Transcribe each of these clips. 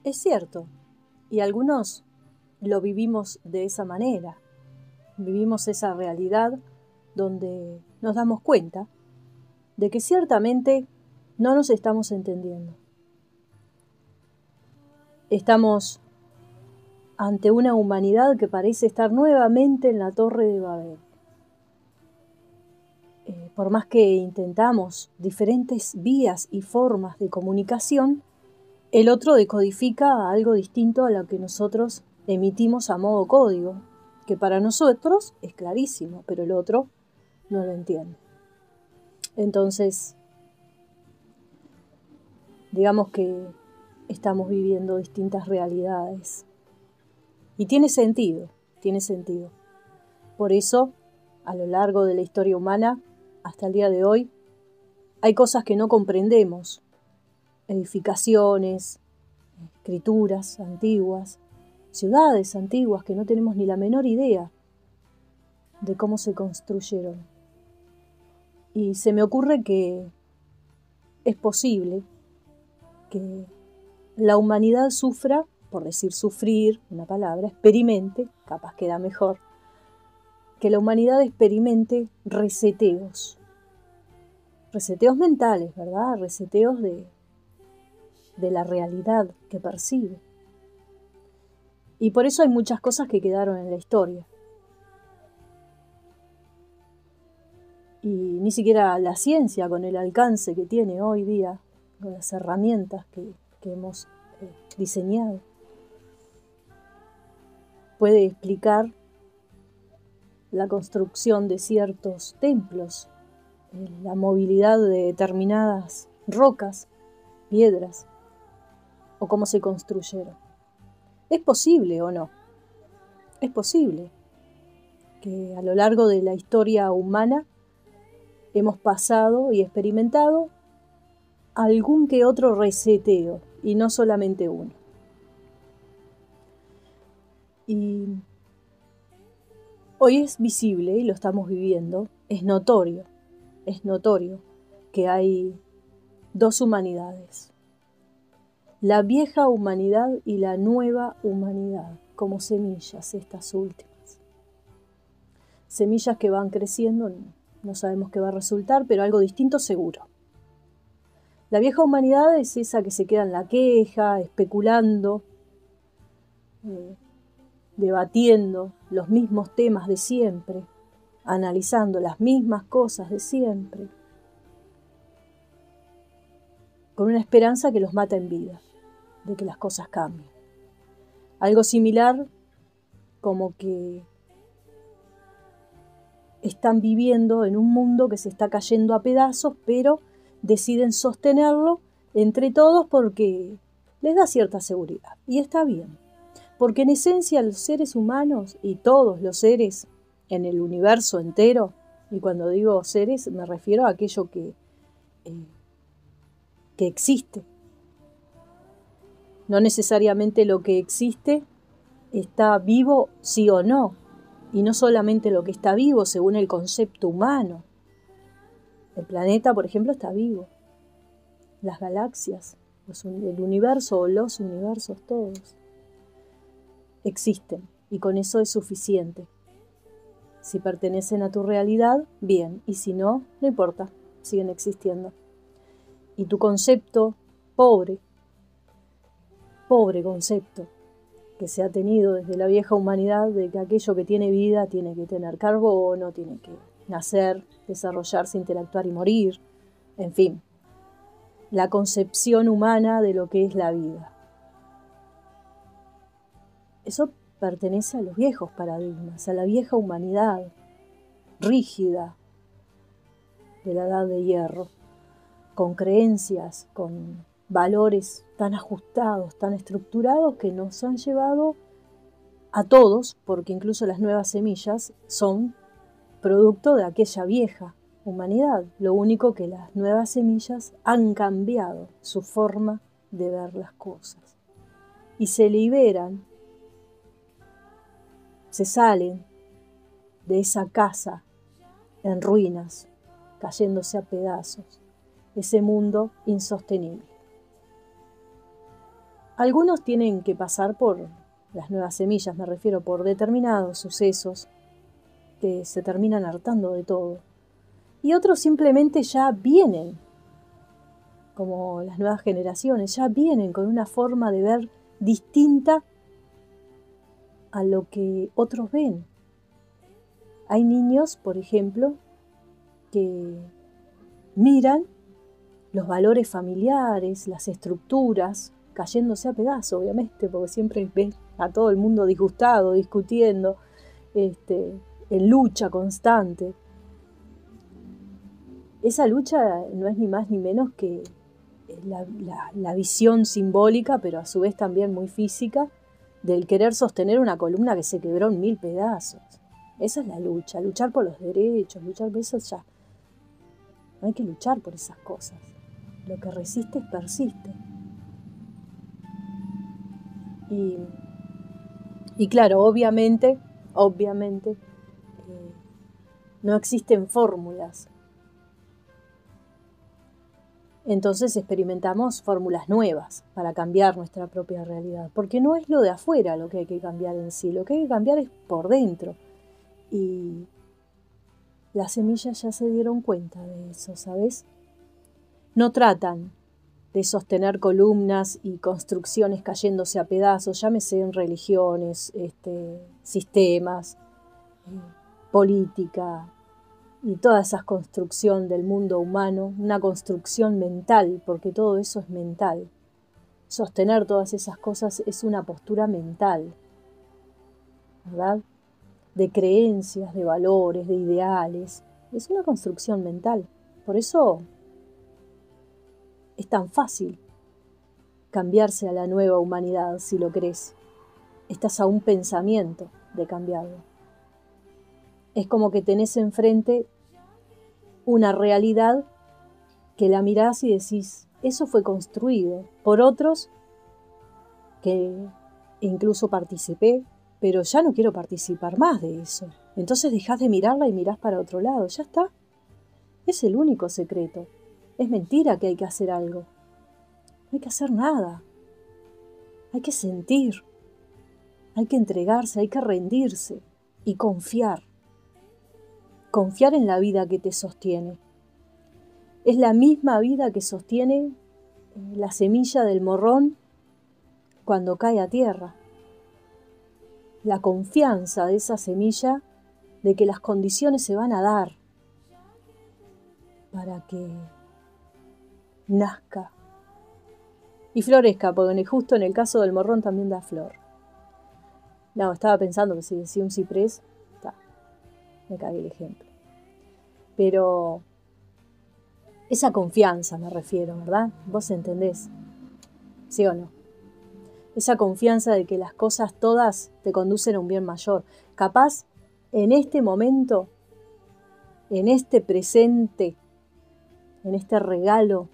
Es cierto, y algunos lo vivimos de esa manera. Vivimos esa realidad donde nos damos cuenta de que ciertamente no nos estamos entendiendo. Estamos ante una humanidad que parece estar nuevamente en la Torre de Babel. Por más que intentamos diferentes vías y formas de comunicación, el otro decodifica algo distinto a lo que nosotros emitimos a modo código, que para nosotros es clarísimo, pero el otro no lo entiende. Entonces, digamos que estamos viviendo distintas realidades. Y tiene sentido, tiene sentido. Por eso, a lo largo de la historia humana, hasta el día de hoy, hay cosas que no comprendemos. Edificaciones, escrituras antiguas, ciudades antiguas que no tenemos ni la menor idea de cómo se construyeron. Y se me ocurre que es posible que la humanidad sufra, por decir sufrir, una palabra, experimente, capaz queda mejor, que la humanidad experimente reseteos mentales, ¿verdad? Reseteos de la realidad que percibe. Y por eso hay muchas cosas que quedaron en la historia. Y ni siquiera la ciencia, con el alcance que tiene hoy día, con las herramientas que hemos diseñado, puede explicar la construcción de ciertos templos, la movilidad de determinadas rocas, piedras, o cómo se construyeron. ¿Es posible o no? Es posible que a lo largo de la historia humana hemos pasado y experimentado algún que otro reseteo, y no solamente uno. Y hoy es visible, y lo estamos viviendo, es notorio que hay dos humanidades. La vieja humanidad y la nueva humanidad, como semillas estas últimas. Semillas que van creciendo, no sabemos qué va a resultar, pero algo distinto seguro. La vieja humanidad es esa que se queda en la queja, especulando, debatiendo los mismos temas de siempre, analizando las mismas cosas de siempre, con una esperanza que los mata en vida, de que las cosas cambien. Algo similar como que están viviendo en un mundo que se está cayendo a pedazos, pero deciden sostenerlo entre todos porque les da cierta seguridad. Y está bien, porque en esencia los seres humanos y todos los seres en el universo entero, y cuando digo seres me refiero a aquello que existe. No necesariamente lo que existe está vivo sí o no, y no solamente lo que está vivo según el concepto humano. El planeta, por ejemplo, está vivo. Las galaxias, el universo o los universos todos existen, y con eso es suficiente. Si pertenecen a tu realidad, bien, y si no, no importa, siguen existiendo. Y tu concepto, pobre concepto que se ha tenido desde la vieja humanidad, de que aquello que tiene vida tiene que tener carbono, tiene que nacer, desarrollarse, interactuar y morir, en fin, la concepción humana de lo que es la vida. Eso pertenece a los viejos paradigmas, a la vieja humanidad rígida de la edad de hierro, con creencias, con valores tan ajustados, tan estructurados, que nos han llevado a todos, porque incluso las nuevas semillas son producto de aquella vieja humanidad. Lo único que las nuevas semillas han cambiado su forma de ver las cosas y se liberan, se salen de esa casa en ruinas, cayéndose a pedazos, ese mundo insostenible. Algunos tienen que pasar por las nuevas semillas, me refiero, por determinados sucesos que se terminan hartando de todo. Y otros simplemente ya vienen, como las nuevas generaciones, ya vienen con una forma de ver distinta a lo que otros ven. Hay niños, por ejemplo, que miran los valores familiares, las estructuras, cayéndose a pedazos, obviamente, porque siempre ven a todo el mundo disgustado, discutiendo, en lucha constante. Esa lucha no es ni más ni menos que la visión simbólica, pero a su vez también muy física, del querer sostener una columna que se quebró en 1000 pedazos. Esa es la lucha, luchar por los derechos, luchar por eso ya. No hay que luchar por esas cosas. Lo que resiste persiste. Y claro, obviamente, no existen fórmulas. Entonces experimentamos fórmulas nuevas para cambiar nuestra propia realidad, porque no es lo de afuera lo que hay que cambiar en sí, lo que hay que cambiar es por dentro. Y las semillas ya se dieron cuenta de eso, ¿sabes? No tratan de sostener columnas y construcciones cayéndose a pedazos, llámese en religiones, sistemas, política, y toda esa construcción del mundo humano, una construcción mental, porque todo eso es mental. Sostener todas esas cosas es una postura mental, ¿verdad? De creencias, de valores, de ideales. Es una construcción mental. Por eso es tan fácil cambiarse a la nueva humanidad, si lo crees. Estás a un pensamiento de cambiarlo. Es como que tenés enfrente una realidad que la mirás y decís, eso fue construido por otros que incluso participé, pero ya no quiero participar más de eso. Entonces dejás de mirarla y mirás para otro lado. Ya está. Es el único secreto. Es mentira que hay que hacer algo. No hay que hacer nada. Hay que sentir. Hay que entregarse, hay que rendirse y confiar. Confiar en la vida que te sostiene. Es la misma vida que sostiene la semilla del morrón cuando cae a tierra. La confianza de esa semilla de que las condiciones se van a dar para que nazca y florezca, porque justo en el caso del morrón también da flor. No, estaba pensando que si decía un ciprés, me cagué el ejemplo. Pero esa confianza me refiero, ¿verdad? Vos entendés, ¿sí o no? Esa confianza de que las cosas todas te conducen a un bien mayor. Capaz, en este momento, en este presente, en este regalo,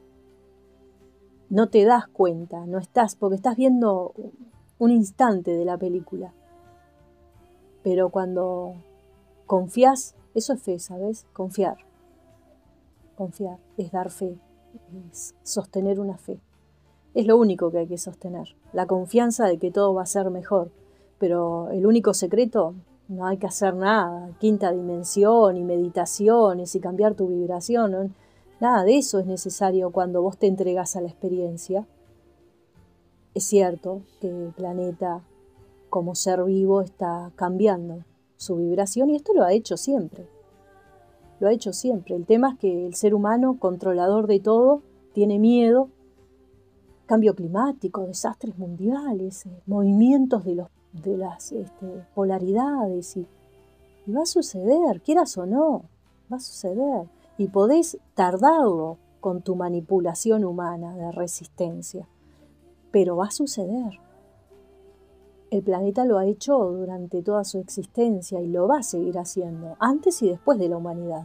no te das cuenta, no estás, porque estás viendo un instante de la película. Pero cuando confías, eso es fe, ¿sabes? Confiar. Confiar es dar fe, es sostener una fe. Es lo único que hay que sostener, la confianza de que todo va a ser mejor. Pero el único secreto, no hay que hacer nada, quinta dimensión y meditaciones y cambiar tu vibración, ¿no? Nada de eso es necesario cuando vos te entregas a la experiencia. Es cierto que el planeta como ser vivo está cambiando su vibración y esto lo ha hecho siempre. Lo ha hecho siempre. El tema es que el ser humano, controlador de todo, tiene miedo. Cambio climático, desastres mundiales, movimientos de las polaridades. Y va a suceder, quieras o no, va a suceder. Y podés tardarlo con tu manipulación humana de resistencia. Pero va a suceder. El planeta lo ha hecho durante toda su existencia y lo va a seguir haciendo, antes y después de la humanidad.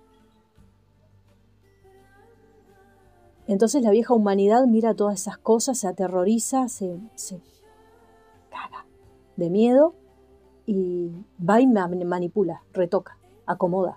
Entonces la vieja humanidad mira todas esas cosas, se aterroriza, se caga de miedo y va y manipula, retoca, acomoda.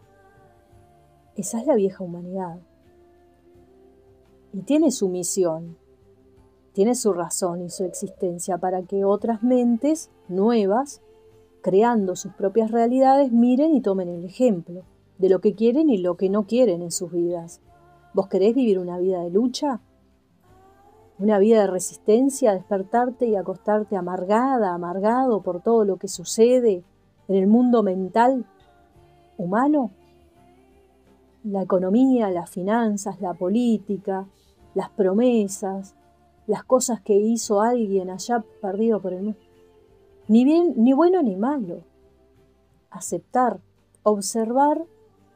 Esa es la vieja humanidad. Y tiene su misión. tiene su razón y su existencia para que otras mentes nuevas, creando sus propias realidades, miren y tomen el ejemplo de lo que quieren y lo que no quieren en sus vidas. ¿Vos querés vivir una vida de lucha? ¿Una vida de resistencia? ¿Despertarte y acostarte amargada, amargado por todo lo que sucede en el mundo mental humano? La economía, las finanzas, la política, las promesas, las cosas que hizo alguien allá perdido por el mundo. Ni bien, ni bueno ni malo. Aceptar, observar,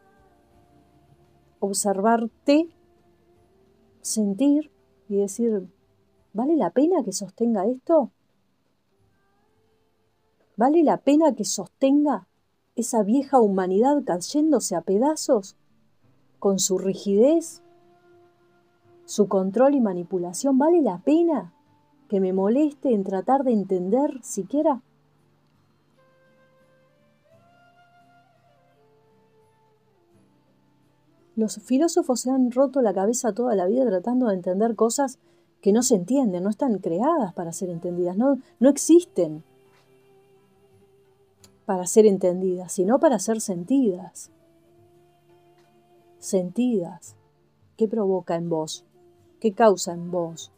observarte, sentir y decir, ¿vale la pena que sostenga esto? ¿Vale la pena que sostenga esa vieja humanidad cayéndose a pedazos con su rigidez, su control y manipulación? ¿Vale la pena que me moleste en tratar de entender siquiera? Los filósofos se han roto la cabeza toda la vida tratando de entender cosas que no se entienden, no están creadas para ser entendidas, no existen para ser entendidas, sino para ser sentidas. Sentidas. ¿Qué provoca en vos? ¿Qué causa en vos?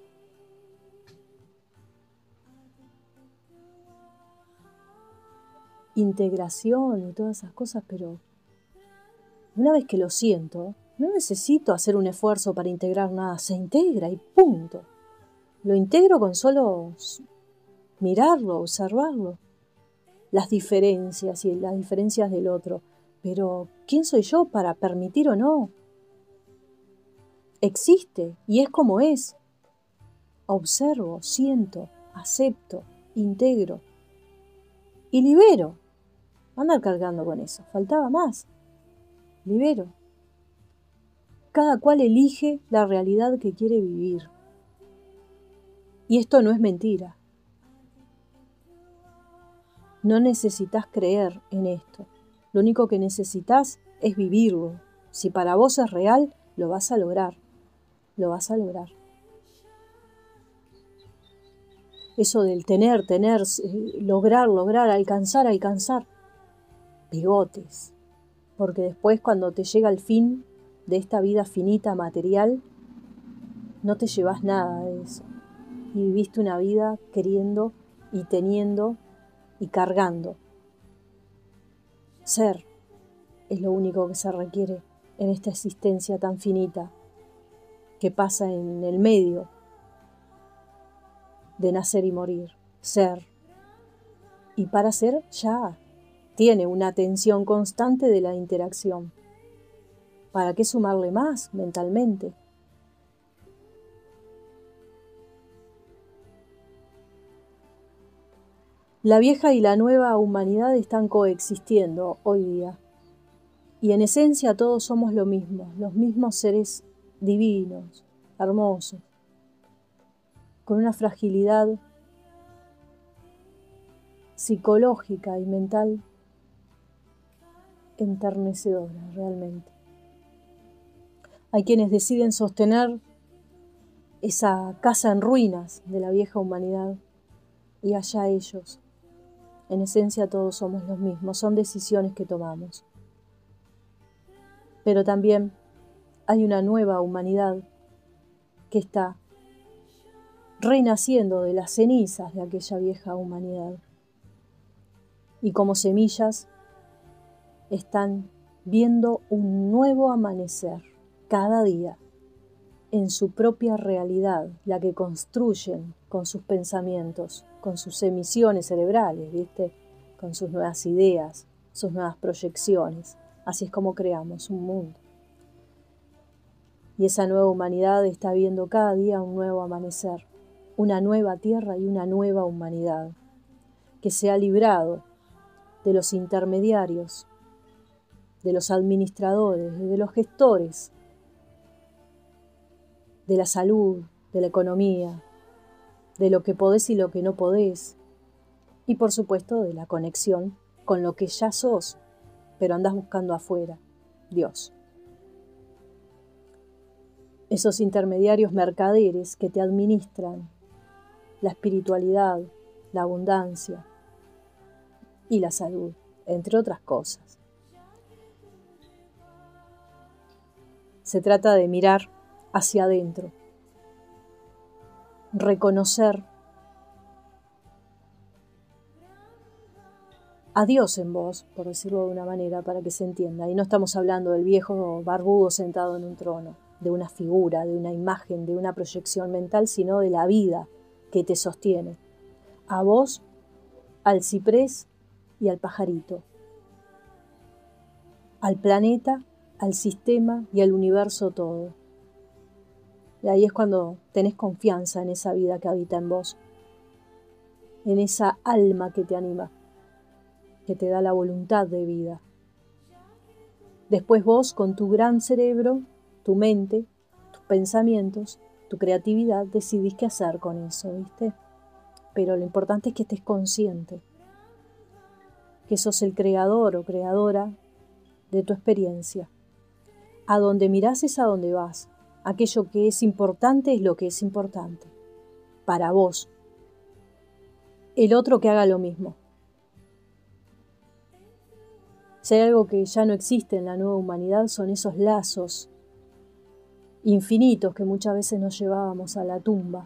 Integración y todas esas cosas, pero una vez que lo siento, no necesito hacer un esfuerzo para integrar nada, se integra y punto. Lo integro con solo mirarlo, observarlo. Las diferencias y las diferencias del otro. Pero, ¿quién soy yo para permitir o no? Existe y es como es. Observo, siento, acepto, integro y libero. Andar cargando con eso, faltaba más. Libero. Cada cual elige la realidad que quiere vivir. Y esto no es mentira. No necesitas creer en esto. Lo único que necesitas es vivirlo. Si para vos es real, lo vas a lograr. Lo vas a lograr. Eso del tener, lograr, alcanzar. Bigotes. Porque después cuando te llega el fin de esta vida finita material, no te llevas nada de eso. Y viviste una vida queriendo y teniendo y cargando. Ser es lo único que se requiere en esta existencia tan finita que pasa en el medio de nacer y morir. Ser. Y para ser ya tiene una tensión constante de la interacción. ¿Para qué sumarle más mentalmente? La vieja y la nueva humanidad están coexistiendo hoy día. Y en esencia todos somos lo mismo, los mismos seres divinos, hermosos, con una fragilidad psicológica y mental enternecedora realmente. Hay quienes deciden sostener esa casa en ruinas de la vieja humanidad y allá ellos. En esencia todos somos los mismos, son decisiones que tomamos. Pero también hay una nueva humanidad que está renaciendo de las cenizas de aquella vieja humanidad. Y como semillas están viendo un nuevo amanecer cada día en su propia realidad, la que construyen con sus pensamientos, con sus emisiones cerebrales, ¿viste? Con sus nuevas ideas, sus nuevas proyecciones. Así es como creamos un mundo. Y esa nueva humanidad está viendo cada día un nuevo amanecer, una nueva tierra y una nueva humanidad, que se ha librado de los intermediarios, de los administradores, de los gestores, de la salud, de la economía, de lo que podés y lo que no podés, y por supuesto de la conexión con lo que ya sos, pero andás buscando afuera, Dios. esos intermediarios mercaderes que te administran la espiritualidad, la abundancia y la salud, entre otras cosas. Se trata de mirar hacia adentro, reconocer a Dios en vos, por decirlo de una manera, para que se entienda. Y no estamos hablando del viejo barbudo sentado en un trono, de una figura, de una imagen, de una proyección mental, sino de la vida que te sostiene. A vos, al ciprés y al pajarito, al planeta, al sistema y al universo todo. Y ahí es cuando tenés confianza en esa vida que habita en vos, en esa alma que te anima, que te da la voluntad de vida. Después vos, con tu gran cerebro, tu mente, tus pensamientos, tu creatividad, decidís qué hacer con eso, ¿viste? Pero lo importante es que estés consciente, que sos el creador o creadora de tu experiencia. A donde mirás es a donde vas. Aquello que es importante es lo que es importante. Para vos. El otro que haga lo mismo. Si hay algo que ya no existe en la nueva humanidad, son esos lazos infinitos que muchas veces nos llevábamos a la tumba,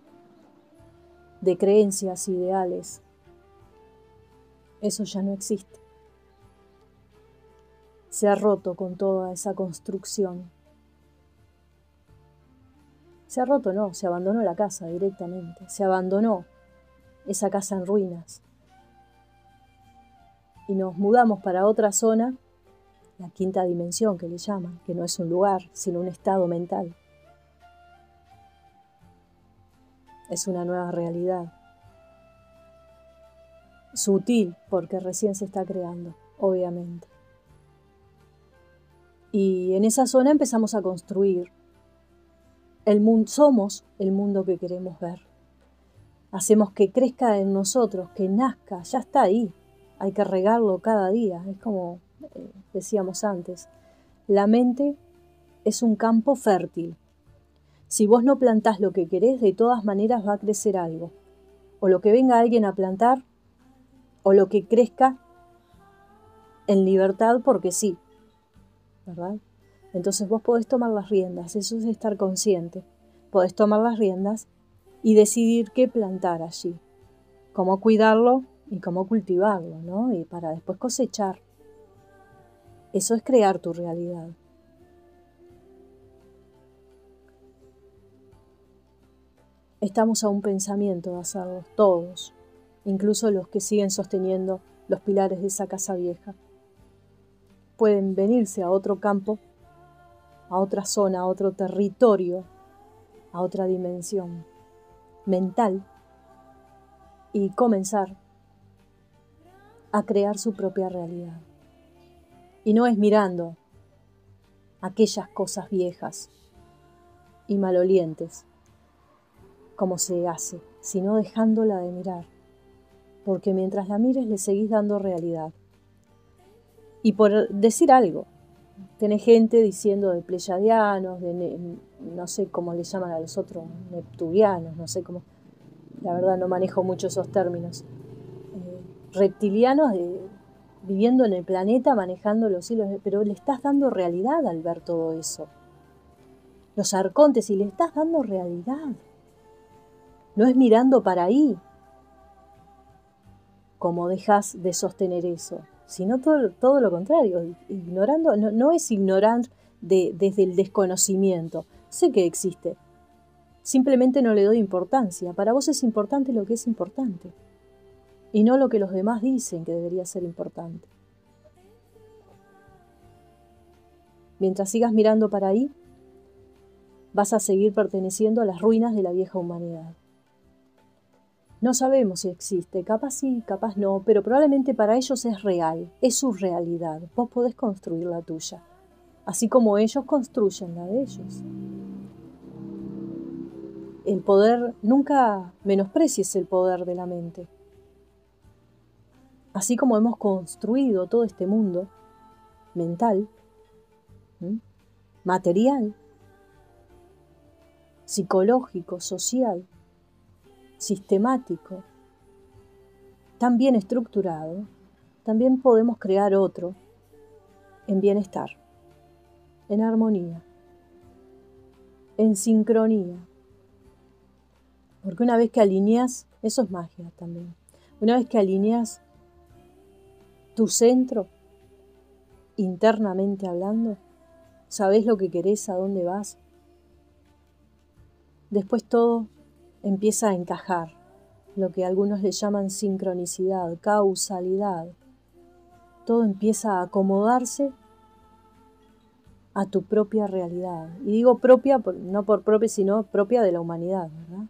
de creencias, ideales. Eso ya no existe. Se ha roto con toda esa construcción. Se ha roto, no, se abandonó la casa directamente. Se abandonó esa casa en ruinas. Y nos mudamos para otra zona, la quinta dimensión que le llaman, que no es un lugar, sino un estado mental. Es una nueva realidad. Sutil, porque recién se está creando, obviamente. Y en esa zona empezamos a construir el mundo, somos el mundo que queremos ver. Hacemos que crezca en nosotros, que nazca, ya está ahí. Hay que regarlo cada día. Es como decíamos antes, la mente es un campo fértil. Si vos no plantás lo que querés, de todas maneras va a crecer algo. O lo que venga alguien a plantar, o lo que crezca en libertad porque sí, ¿verdad? Entonces vos podés tomar las riendas, eso es estar consciente. Podés tomar las riendas y decidir qué plantar allí, cómo cuidarlo y cómo cultivarlo, ¿no? Y para después cosechar. Eso es crear tu realidad. Estamos a un pensamiento de hacerlo, todos, incluso los que siguen sosteniendo los pilares de esa casa vieja. Pueden venirse a otro campo, a otra zona, a otro territorio, a otra dimensión mental y comenzar a crear su propia realidad. Y no es mirando aquellas cosas viejas y malolientes como se hace, sino dejándola de mirar, porque mientras la mires le seguís dando realidad. Y por decir algo, tenés gente diciendo de pleyadianos, no sé cómo le llaman a los otros, neptunianos, no sé cómo, la verdad no manejo mucho esos términos, reptilianos viviendo en el planeta, manejando los hilos, pero le estás dando realidad al ver todo eso. Los arcontes, y le estás dando realidad. No es mirando para ahí como dejas de sostener eso, sino todo lo contrario, ignorando, no es ignorar desde el desconocimiento. Sé que existe, simplemente no le doy importancia. Para vos es importante lo que es importante, y no lo que los demás dicen que debería ser importante. Mientras sigas mirando para ahí, vas a seguir perteneciendo a las ruinas de la vieja humanidad. No sabemos si existe, capaz sí, capaz no, pero probablemente para ellos es real, es su realidad. Vos podés construir la tuya, así como ellos construyen la de ellos. El poder, nunca menosprecies el poder de la mente. Así como hemos construido todo este mundo mental, material, psicológico, social, sistemático, tan bien estructurado, también podemos crear otro en bienestar, en armonía, en sincronía. Porque una vez que alineas, eso es magia también, una vez que alineas tu centro, internamente hablando, sabes lo que querés, a dónde vas, después todo empieza a encajar, lo que algunos le llaman sincronicidad, causalidad. Todo empieza a acomodarse a tu propia realidad. Y digo propia, no por propia, sino propia de la humanidad, ¿verdad?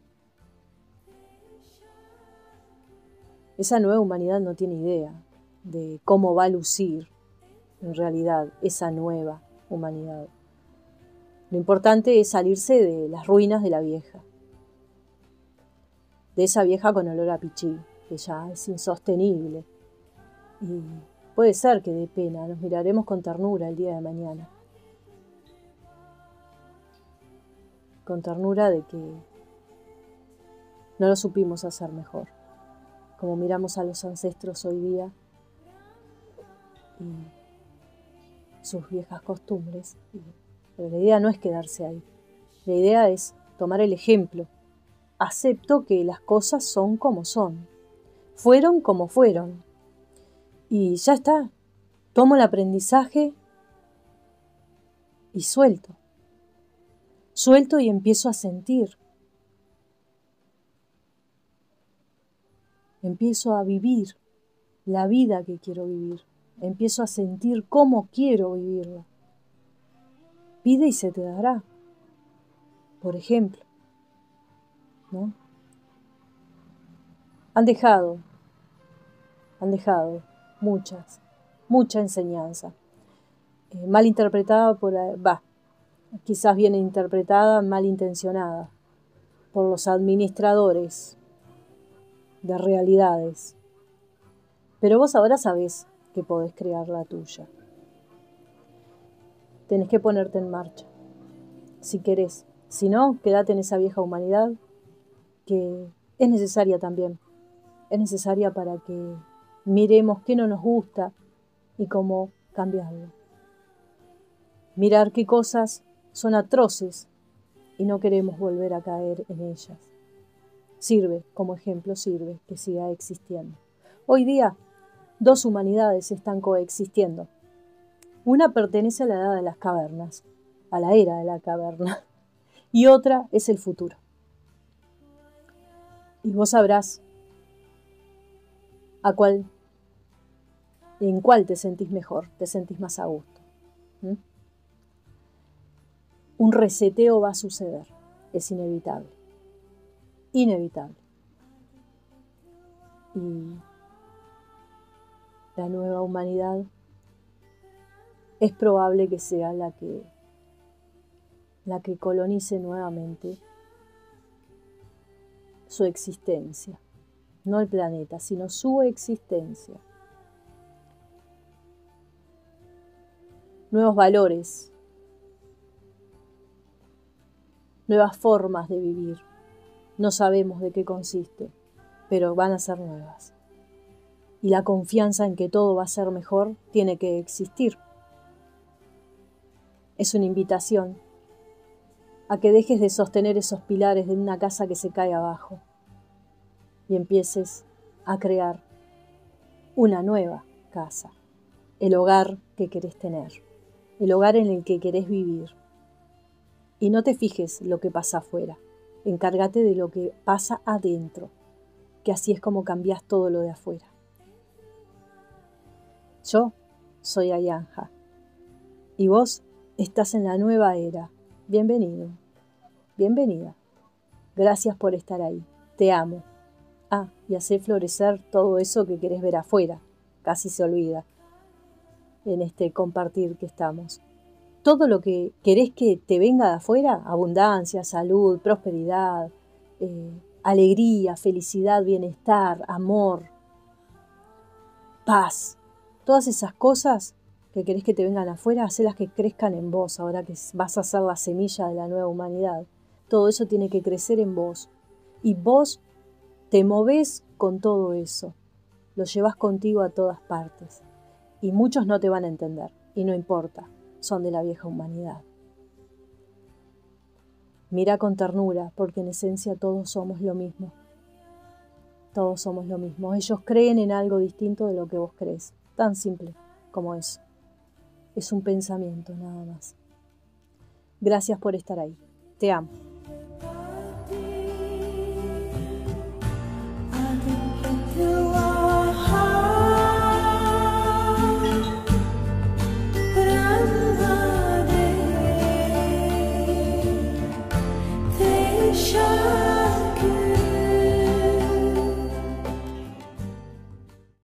Esa nueva humanidad no tiene idea de cómo va a lucir en realidad esa nueva humanidad. Lo importante es salirse de las ruinas de la vieja. De esa vieja con olor a pichí, que ya es insostenible. Y puede ser que dé pena, nos miraremos con ternura el día de mañana. Con ternura de que no lo supimos hacer mejor. Como miramos a los ancestros hoy día y sus viejas costumbres. Pero la idea no es quedarse ahí. La idea es tomar el ejemplo. Acepto que las cosas son como son. Fueron como fueron. Y ya está. Tomo el aprendizaje y suelto. Suelto y empiezo a sentir. Empiezo a vivir la vida que quiero vivir. Empiezo a sentir cómo quiero vivirla. Pide y se te dará. Por ejemplo, ¿no? Han dejado mucha enseñanza. Mal interpretada quizás bien interpretada, mal intencionada por los administradores de realidades. Pero vos ahora sabés que podés crear la tuya. Tenés que ponerte en marcha, si querés. Si no, quédate en esa vieja humanidad que es necesaria también. Es necesaria para que miremos qué no nos gusta y cómo cambiarlo. Mirar qué cosas son atroces y no queremos volver a caer en ellas. Sirve, como ejemplo, sirve que siga existiendo. Hoy día, dos humanidades están coexistiendo. Una pertenece a la edad de las cavernas, a la era de la caverna, y otra es el futuro. Y vos sabrás en cuál te sentís mejor, te sentís más a gusto. Un reseteo va a suceder, es inevitable. Inevitable. Y la nueva humanidad es probable que sea la que colonice nuevamente su existencia. No el planeta, sino su existencia. Nuevos valores, nuevas formas de vivir. No sabemos de qué consiste, pero van a ser nuevas. Y la confianza en que todo va a ser mejor tiene que existir. Es una invitación a que dejes de sostener esos pilares de una casa que se cae abajo y empieces a crear una nueva casa, el hogar que querés tener, el hogar en el que querés vivir. Y no te fijes lo que pasa afuera, encárgate de lo que pasa adentro, que así es como cambias todo lo de afuera. Yo soy Ayanja y vos estás en la nueva era. Bienvenido, bienvenida. Gracias por estar ahí. Te amo. Y hacer florecer todo eso que querés ver afuera. Casi se olvida en este compartir que estamos. Todo lo que querés que te venga de afuera, abundancia, salud, prosperidad, alegría, felicidad, bienestar, amor, paz. Todas esas cosas que querés que te vengan afuera, hacelas que crezcan en vos ahora que vas a ser la semilla de la nueva humanidad. todo eso tiene que crecer en vos. Y vos te movés con todo eso. Lo llevas contigo a todas partes. Y muchos no te van a entender. Y no importa. Son de la vieja humanidad. Mira con ternura, porque en esencia todos somos lo mismo. Todos somos lo mismo. Ellos creen en algo distinto de lo que vos crees. Tan simple como eso. Es un pensamiento nada más. Gracias por estar ahí. Te amo.